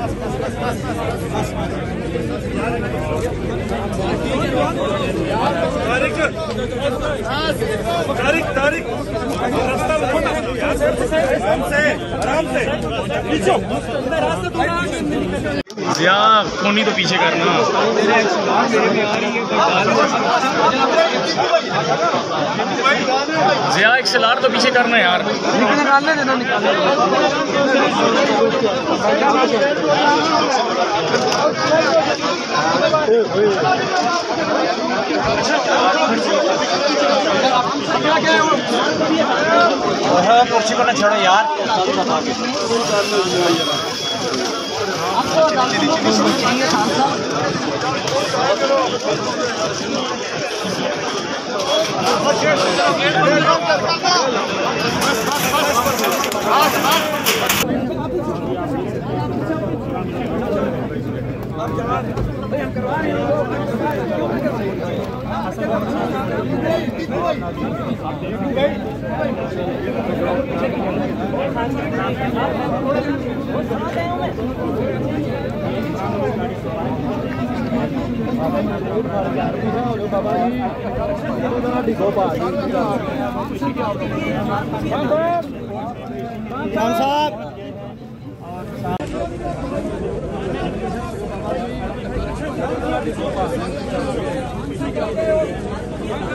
तारिक रास्ता आराम से जिया कोनी तो पीछे करना। जिया एक सलार तो पीछे करना यार। निकालने देना कुर्सी को ना छोड़ो यार। साहब